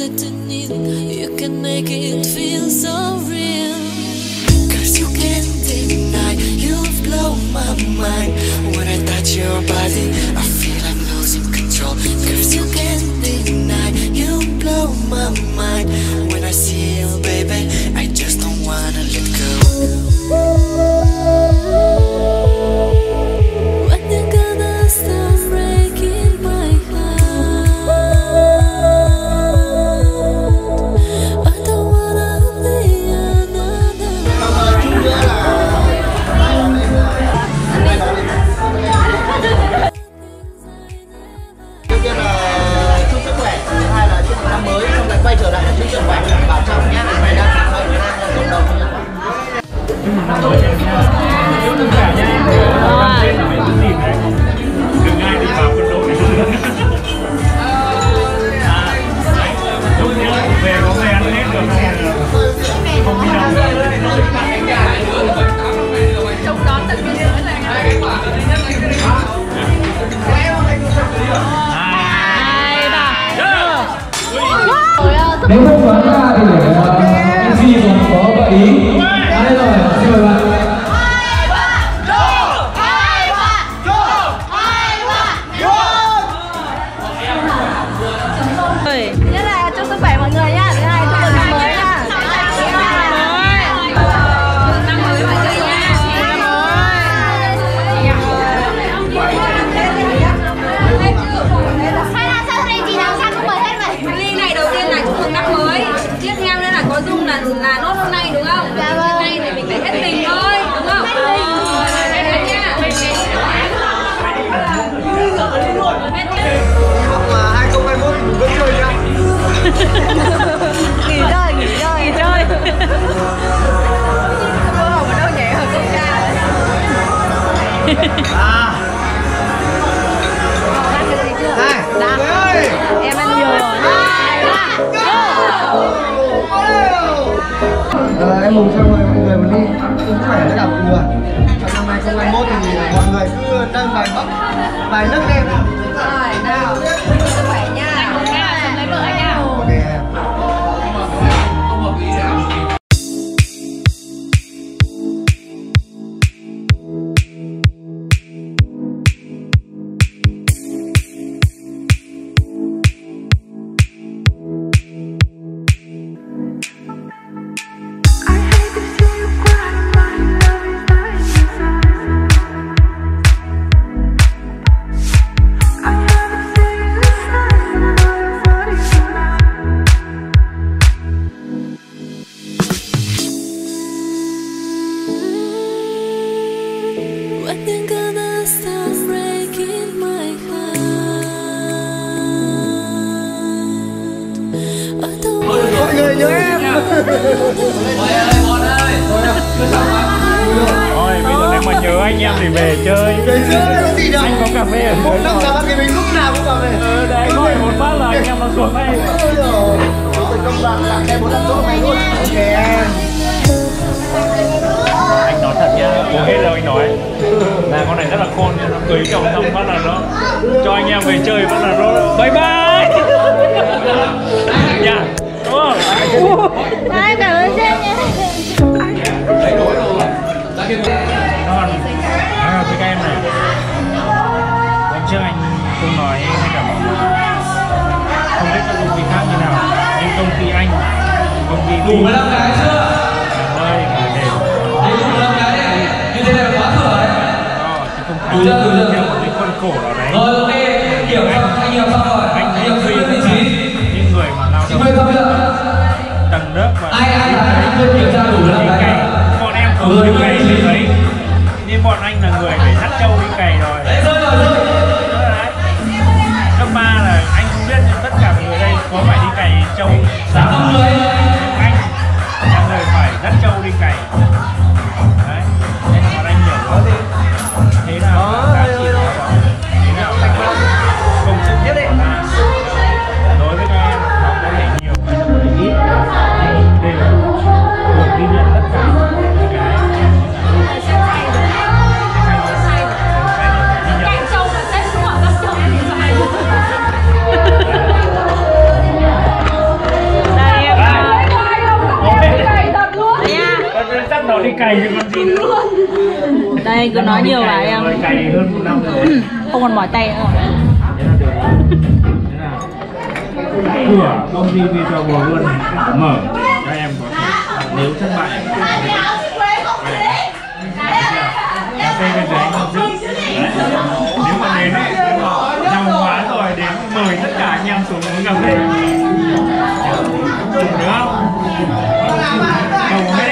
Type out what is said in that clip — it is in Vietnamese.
underneath. You can make it feel so real. Cause you can't deny, you've blown my mind. When I touch your body, I feel I'm losing control. Cause you can't deny, you blow my mind. When I see you, baby, I just don't wanna let go. When you gonna stop breaking my heart? I don't wanna be another. Đầu tiên là chúc sức khỏe, thứ hai là chúc mừng năm mới, xong lại quay trở lại là chúc sức khỏe bảo trọng nhá. Mày đang cảm ơn cộng đồng nhá. Chúc sức khỏe nhá. Tên là mày giữ gìn đấy. Đừng ai đi vào quân đội. Lúc nhớ về có về ăn hết được không đi đâu. Chúc đón từng cái nữa này. Nếu không đoán ra thì để MC còn có gợi ý. Đây rồi, xin mời bạn. Thứ nhất là chúc sức khỏe mọi người nhá. Thứ hai chúc mừng năm mới nhá. Năm mới mọi người nhá. Hay là sao đây chị nào sang không mời hết vậy? Ly này đầu tiên là chúc mừng năm mới. Tiếp theo nữa là có dung là nốt hôm nay đúng không? Dạ vâng. Hôm nay thì mình phải hết tình thôi, đúng không? Hết tình. Hết tình nhá. Học 2021 thì mình vẫn chơi nhá. Nghỉ chơi. Cô học ở đâu nhảy ở công ca. Này, ơi. Em ăn nhiều rồi. Em mừng cho mọi người một ly sức khỏe với đọc vừa. Trong năm 2021 thì mọi người cứ nâng vài nấc lên. Rồi, nào. Sức khỏe nha. Xong lấy vợ anh nha. Ok em. When you gonna stop breaking my heart? I don't Mọi người nhớ em. Thôi bây giờ nếu mà nhớ anh em thì về chơi. Về chơi có gì đâu. Anh có cà phê ở Một dưới năm rồi. chào bác mình lúc nào cũng vào về. Đấy gọi một phát là anh em nó xuống đây. Ôi giời. Công đoàn làm em 4 năm tốt mày luôn. Ok em. Anh nói thật nha, bố hết đâu anh nói là con này rất là khôn nha, nó cưới chồng xong bắt là nó cho anh em về chơi, bắt là nó bye bye nha, đúng không? Ai cảm ơn sen nha. Còn cái các em này lần trước anh không nói hay cả mọi người không biết các công ty khác như nào, nhưng công ty anh, công ty đủ 15 cái chưa? Ơi để như thế là quá thừa đấy. chứ không phải theo một cái khuôn khổ nào đấy. Rồi ok, hiểu xong, anh hiểu xong rồi. Anh hiểu tùy vị trí. những người mà lao động tầng lớp và Ai quên kiểm tra đủ 15 cái. bọn em không đi cày gì đấy, nhưng bọn anh là người phải dắt trâu đi cày rồi. Đấy rồi. Cấp 3 là anh không biết nhưng tất cả mọi người đây có phải đi cày trâu sáng không người anh là người phải dắt trâu đi cày đấy, nên là bọn anh hiểu đó gì thế nào giá trị của nó, thế nào là công sức nhất định đối với các em nó có thể nhiều hay là có thể ít, đây là được ghi nhận tất cả những cái nó đi cày chứ còn gì nữa. Đây cứ nói nhiều vào em. Cày hơn 1 năm rồi. Không còn mỏi tay nữa. Cửa công ty Viettravel luôn mở cho em có thể nếu thất bại cà phê bên đấy không giữ. Nếu mà đến ấy giàu quá rồi đến mời tất cả anh em xuống uống cà phê. Được không? Cầu hết